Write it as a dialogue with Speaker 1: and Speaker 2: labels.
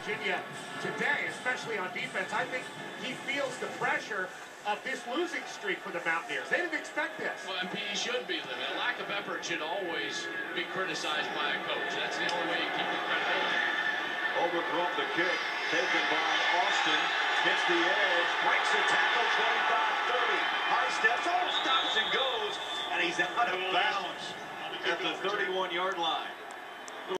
Speaker 1: Virginia today, especially on defense. I think he feels the pressure of this losing streak for the Mountaineers. They didn't expect this.
Speaker 2: Well, he should be living. A lack of effort should always be criticized by a coach. That's the only way you keep the credibility.
Speaker 3: Overthrown the kick, taken by Austin, hits the edge, breaks the tackle, 25-30. High steps, stops and goes, and he's out of bounds at the 31-yard line.